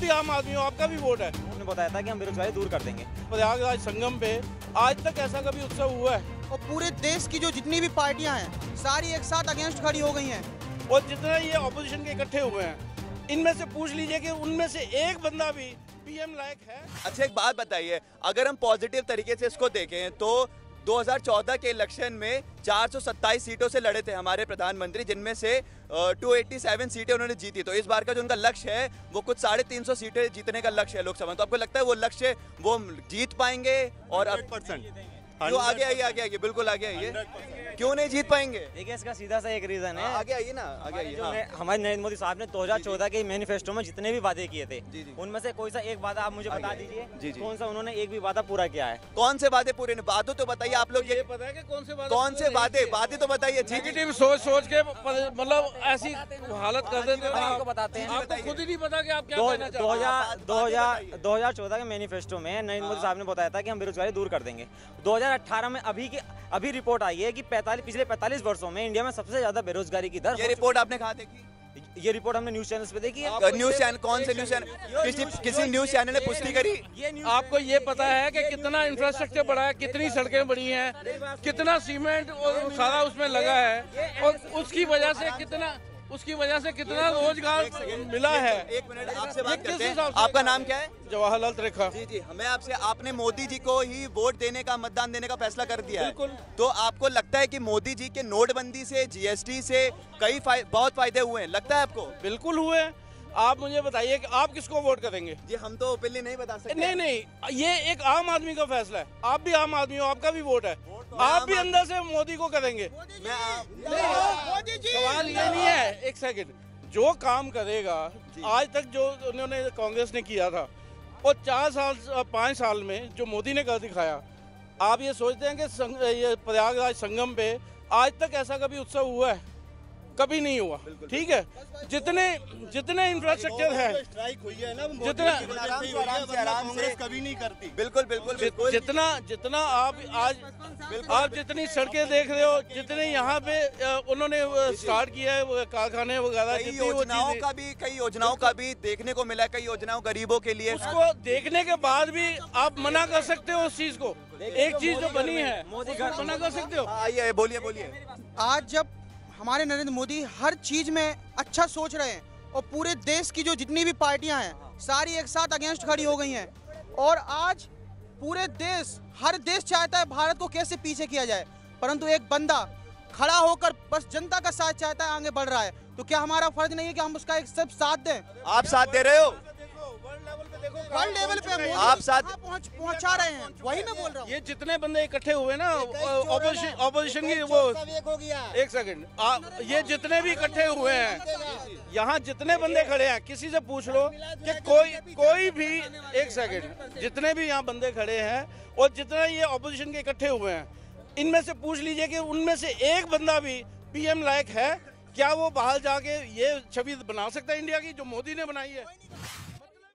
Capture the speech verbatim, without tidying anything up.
भी आम आदमी हो, आपका भी वोट है। उन्होंने बताया था कि हम बेरोजगारी दूर कर देंगे। प्रयागराज संगम पे आज तक ऐसा कभी उत्सव हुआ है? और पूरे देश की जो जितनी भी पार्टियां हैं सारी एक साथ अगेंस्ट खड़ी हो गई हैं। और जितना ये ऑपोजिशन के इकट्ठे हुए हैं, इनमें से पूछ लीजिए कि उनमें से एक बंदा भी पीएम लायक है। अच्छा, एक बात बताइए, अगर हम पॉजिटिव तरीके से इसको देखें तो दो हज़ार चौदह के इलेक्शन में चार सौ सत्ताईस सीटों से लड़े थे हमारे प्रधानमंत्री, जिनमें से दो सौ सत्तासी सीटें उन्होंने जीती। तो इस बार का जो उनका लक्ष्य है वो कुछ साढ़े तीन सौ सीटें जीतने का लक्ष्य है लोकसभा। तो आपको लगता है वो लक्ष्य वो जीत पाएंगे? और अब परसेंट जो आगे आइए आगे आइए बिल्कुल आगे आइए, क्यों नहीं जीत पाएंगे? देखिए, इसका सीधा सा एक रीजन है। आगे आइए ना, आगे आइए। जो हमारे नरेंद्र मोदी साहब ने दो हज़ार चौदह के मैनिफेस्टो में जितने भी वादे किए थे, उनमें से कोई सा एक वादा आप मुझे बता दीजिए, कौन सा उन्होंने एक भी वादा पूरा किया है? कौन से वादे पूरे? वादे तो बताइए आप लोग। ये पता है कि कौन से वादे कौन से वादे वादे तो बताइए। नेगेटिव सोच सोच के मतलब ऐसी हालत कर देते हैं। आपको बताते हैं, आपको खुद ही नहीं पता कि आप क्या दो कहना चाहते दो हैं। हजार दो हजार दो हजार चौदह के मैनिफेस्टो में नरेंद्र मोदी साहब ने बताया था कि हम बेरोजगारी दूर कर देंगे। दो हजार अठारह में अभी की अभी रिपोर्ट आई है कि पैंतालीस पिछले पैंतालीस वर्षों में इंडिया में सबसे ज्यादा बेरोजगारी की दर। ये रिपोर्ट आपने कहाँ देखी? ये रिपोर्ट हमने न्यूज चैनल्स पे देखी है। News channel? कौन से न्यूज चैनल? किसी किसी न्यूज चैनल ने पुष्टि करी? आपको ये पता है कि कितना इंफ्रास्ट्रक्चर बढ़ा है, कितनी सड़कें बनी हैं, कितना सीमेंट और सारा उसमें लगा है, और उसकी वजह से कितना उसकी वजह से कितना रोजगार मिला है। एक मिनट आपसे बात किस करते हैं। हिसाब से? आपका नाम क्या है? जवाहरलाल त्रिखा। जी जी, हमें आपसे, आपने मोदी जी को ही वोट देने का, मतदान देने का फैसला कर दिया है। बिल्कुल। तो आपको लगता है कि मोदी जी के नोटबंदी से, जीएसटी से कई फाय, बहुत फायदे हुए हैं, लगता है आपको? बिल्कुल हुए। आप मुझे बताइए कि आप किसको वोट करेंगे? जी हम तो ओपनली नहीं बता सकते। नहीं नहीं, ये एक आम आदमी का फैसला है। आप भी आम आदमी हो, आपका भी वोट है। आप भी अंदर से मोदी को करेंगे। सवाल ये नहीं है, एक सेकंड, जो काम करेगा आज तक जो उन्होंने कांग्रेस ने किया था और चार साल पाँच साल में जो मोदी ने कर दिखाया, आप ये सोचते हैं कि संग, ये प्रयागराज संगम पे आज तक ऐसा कभी उत्सव हुआ है? कभी नहीं हुआ। ठीक है, जितने जितने इंफ्रास्ट्रक्चर है, स्ट्राइक हुई है ना, जितना आराम से कभी नहीं करती। बिल्कुल बिल्कुल बिल्कुल। जितना जितना आप आज आप जितनी सड़कें देख रहे हो, जितने यहाँ पे उन्होंने स्टार्ट किया है कारखाने वगैरह, कई योजनाओं का भी कई योजनाओं का भी देखने को मिला, कई योजनाओं गरीबों के लिए। उसको देखने के बाद भी आप मना कर सकते हो उस चीज को। एक चीज जो बनी है मोदी उसको मना कर सकते हो। आइए बोलिए बोलिए। आज जब हमारे नरेंद्र मोदी हर चीज में अच्छा सोच रहे हैं और पूरे देश की जो जितनी भी पार्टियां हैं सारी एक साथ अगेंस्ट खड़ी हो गई हैं, और आज पूरे देश हर देश चाहता है भारत को कैसे पीछे किया जाए, परंतु एक बंदा खड़ा होकर बस जनता का साथ चाहता है, आगे बढ़ रहा है। तो क्या हमारा फर्ज नहीं है कि हम उसका एक सब साथ दें? आप साथ दे रहे हो? वर्ल्ड लेवल पे आप साथ पहुंच पहुंचा रहे हैं, वही मैं बोल रहा हूँ। ये जितने बंदे इकट्ठे हुए ना ऑपोजिशन ऑपोजिशन की, वो एक सेकंड, ये जितने भी इकट्ठे हुए हैं, यहाँ जितने बंदे खड़े हैं, किसी से पूछ लो कि कोई कोई भी, एक सेकंड, जितने भी यहाँ बंदे खड़े हैं और जितने ये ऑपोजिशन के इकट्ठे हुए हैं, इनमें से पूछ लीजिए कि उनमें से एक बंदा भी पीएम लायक है? क्या वो बाहर जाके ये छवि बना सकता है इंडिया की जो मोदी ने बनाई है?